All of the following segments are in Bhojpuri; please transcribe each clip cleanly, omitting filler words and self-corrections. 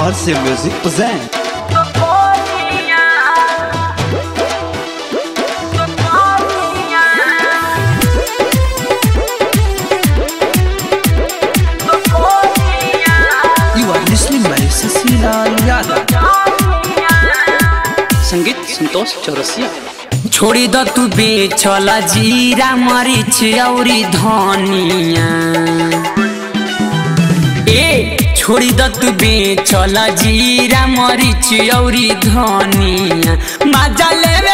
RC Music present. You are listening by Sasila Yadav. संगीत संतोष चौरसिया। छोड़ी द तू बेचला जीरा मरीच औरी धनिया छोड़ी द तू बेचला जीरा मरीच औरी धनिया मजा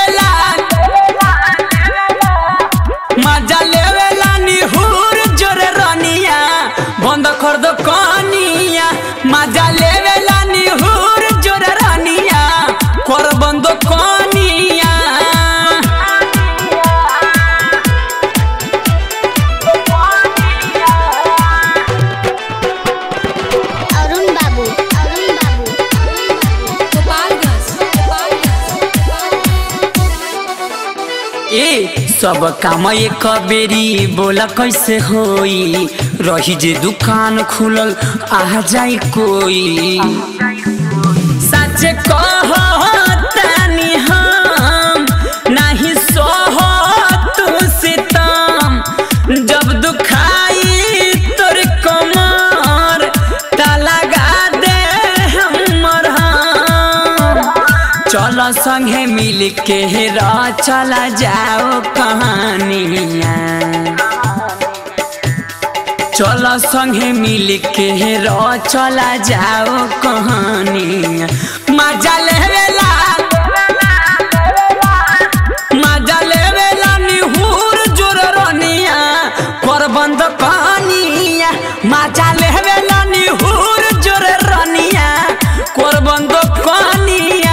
लेवेला निहुर जोरे रनिया बंद कर दो कनिया मजा लेवेला निहुर जोरे रनिया कर बंद कनिया सब काम एक बेरी बोला कैसे होई रही जे दुकान खुलल आ जाई कोई सच कहतानी हम नहीं सह तू सितम जब दुखाई तोर कमर ता लगा दे हमर चलो संगे मिल के चला जाओ कहानिया चलो संगे मिल के चला जाओ कहानिया मजा लेवेला निहुर जोर रनिया कर बंद कहानिया मजा लेवेला निहुर जोर रनिया कर बंद कहानिया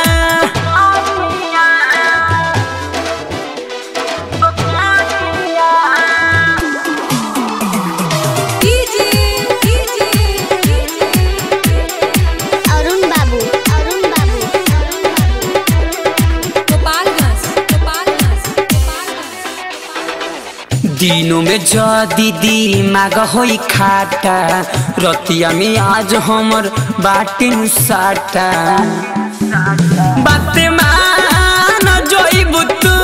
दिनों में जो दीदी माग होई खाटा रतिया में आज हमर बाटिन साटा बात मान जोइब तू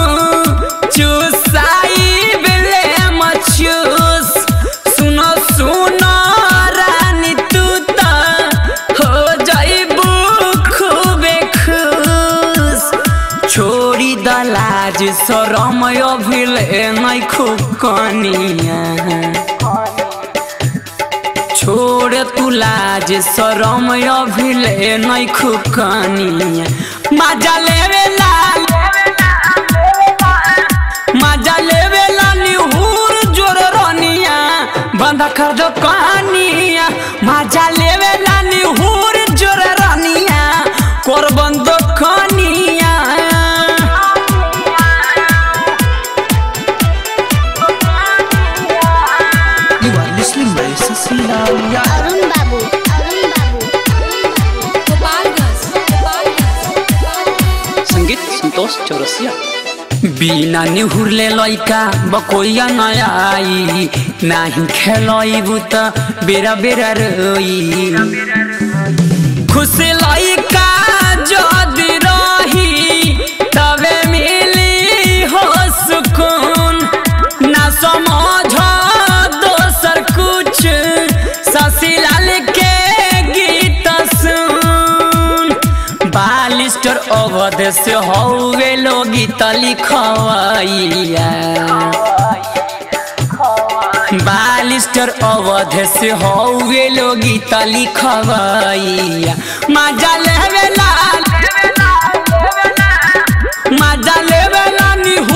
चुसाई बेले मचूस सुनो सुनो रानी तू ता हो जाइब खूबे खुश छोड़ी दलाज शरम अभिले नहीं खूब कनिया छोड़ तू लाज शरम अभिले नहीं खूब कनिया मजा लेवेला निहुर जोर रनिया बंद कर दो कनिया मजा लेवेला निहुर जोर रनिया कर बंद कनिया संगीत संतोष चौरसिया। बिना निहुरले लइका बकोइया न आई नाही खेलइबू त बेरा बेरा रोई खुश लइका जदी रही तबे मिली हो सुकून ना समझ दोसर कुछ ससीलाल के गीत सुन बालिस्टर अवध से हौवे लोग गीत लिखवैया बालिस्टर अवध से हौवे लोग गीत लिखवैया मजा लेवेला निहुर